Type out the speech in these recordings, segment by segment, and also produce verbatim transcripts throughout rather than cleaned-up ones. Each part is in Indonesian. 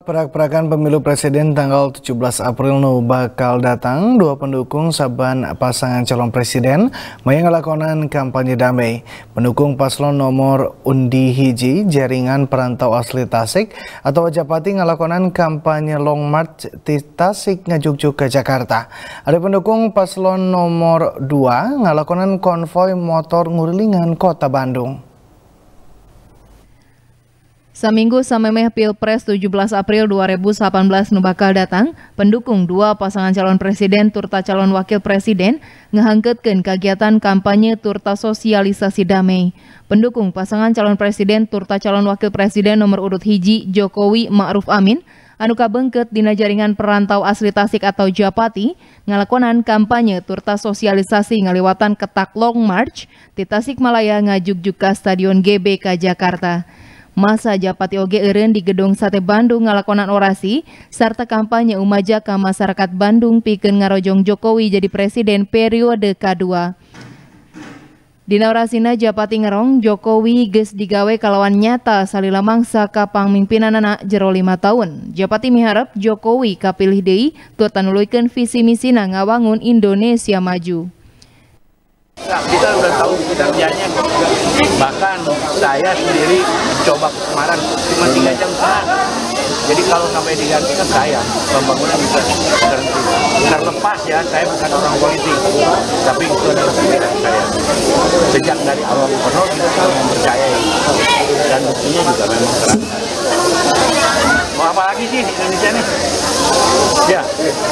Perak-perakan pemilu presiden tanggal tujuh belas April nu bakal datang. Dua pendukung saban pasangan calon presiden maya ngalakonan kampanye damai. Pendukung paslon nomor undi hiji jaringan perantau asli Tasik atau Japati ngalakonan kampanye long march di Tasik ngajugjuk ke Jakarta. Ada pendukung paslon nomor dua ngalakonan konvoy motor ngurilingan kota Bandung. Saminggu samemeh Pilpres tujuh belas April dua ribu delapan belas nu bakal datang, pendukung dua pasangan calon presiden turta calon wakil presiden ngehangkeutkeun kagiatan kampanye turta sosialisasi damai. Pendukung pasangan calon presiden turta calon wakil presiden nomor urut hiji Jokowi Ma'ruf Amin anu kabeungkeut dina jaringan perantau asli Tasik atau Japati ngalakonan kampanye turta sosialisasi ngaliwatan ketak long march di Tasikmalaya ngajugjuk ka Stadion G B K Jakarta. Masa Japati oge eureun di Gedung Sate Bandung ngalakonan orasi sarta kampanye umaja ka masyarakat Bandung pikeun ngarojong Jokowi jadi presiden periode kadua. Dina orasina Japati ngerong Jokowi geus digawe kalawan nyata salila mangsa ka pangmimpinan jero lima tahun. Japati miharep Jokowi kapilih deui tur tanuluykeun visi misina ngawangun Indonesia maju. Kita udah tahu kerjanya, bahkan saya sendiri coba ke Semarang cuma tiga jam setengah. Jadi kalau sampai digantikan saya, pembangunan bisa berhenti. Terlepas ya, saya bukan orang politik, tapi itu adalah pilihan saya. Sejak dari awal gubernur kita selalu mempercayai, dan buktinya juga memang terang. Mau apa lagi sih di Indonesia nih? Ya.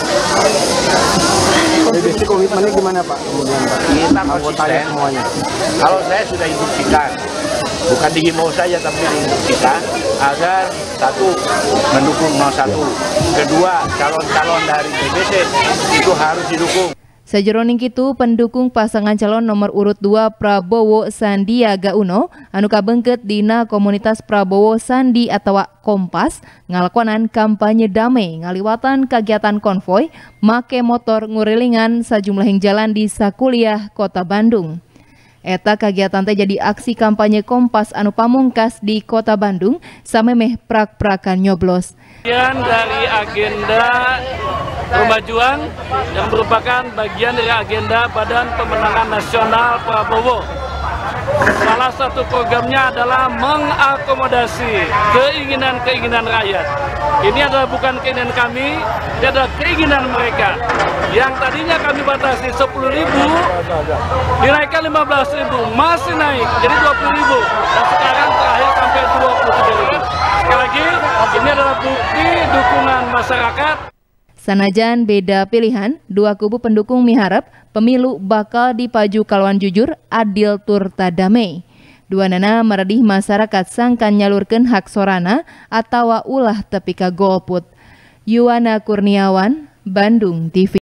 Jadi komitmennya gimana Pak? Kemudian Pak, kita konsisten semuanya. Kalau saya sudah instruksikan, bukan dihimbau saja tapi diinstruksikan agar satu mendukung nol satu, kedua calon-calon dari B B C itu harus didukung. Sajeroning kitu pendukung pasangan calon nomor urut dua Prabowo Sandiaga Uno anu kabeungkeut dina komunitas Prabowo Sandi atawa Kompas ngalakonan kampanye damai ngaliwatan kagiatan konvoy make motor ngurilingan sajumlahing jalan di sakuliah kota Bandung. Eta kagiatan teh jadi aksi kampanye Kompas anu pamungkas di kota Bandung samemeh prak-prakan nyoblos. Bagian dari agenda pemajuan yang merupakan bagian dari agenda Badan Pemenangan Nasional Prabowo. Salah satu programnya adalah mengakomodasi keinginan-keinginan rakyat. Ini adalah bukan keinginan kami, ini adalah keinginan mereka. Yang tadinya kami batasi sepuluh ribu, dinaikkan lima belas ribu, masih naik jadi dua puluh ribu, dan sekarang terakhir sampai dua puluh tiga ribu. Sekali lagi, ini adalah bukti dukungan masyarakat. Sanajan beda pilihan, dua kubu pendukung miharep pemilu bakal dipaju kalawan jujur, adil turta damai. Dua nana meredih masyarakat sangkan nyalurkeun hak sorana atawa ulah tepi ka golput. Yuwana Kurniawan, Bandung T V.